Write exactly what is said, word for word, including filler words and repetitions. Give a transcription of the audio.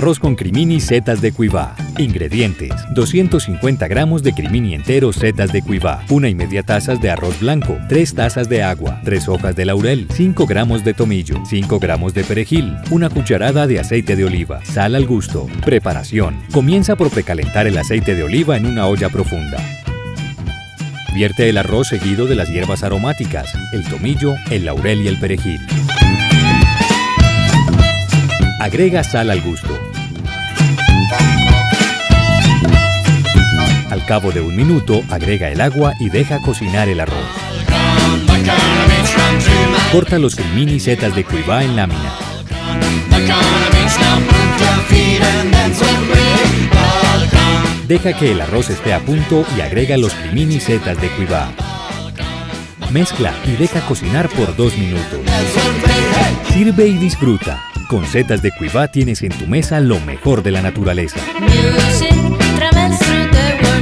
Arroz con crimini setas de cuivá. Ingredientes: doscientos cincuenta gramos de crimini entero setas de cuivá, una y media tazas de arroz blanco, tres tazas de agua, tres hojas de laurel, cinco gramos de tomillo, cinco gramos de perejil, una cucharada de aceite de oliva, sal al gusto. Preparación: comienza por precalentar el aceite de oliva en una olla profunda. Vierte el arroz seguido de las hierbas aromáticas, el tomillo, el laurel y el perejil. Agrega sal al gusto. Al cabo de un minuto, agrega el agua y deja cocinar el arroz. Corta los crimini setas de cuivá en lámina. Deja que el arroz esté a punto y agrega los crimini setas de cuivá. Mezcla y deja cocinar por dos minutos. Sirve y disfruta. Con setas de cuivá tienes en tu mesa lo mejor de la naturaleza. Music travels through the world.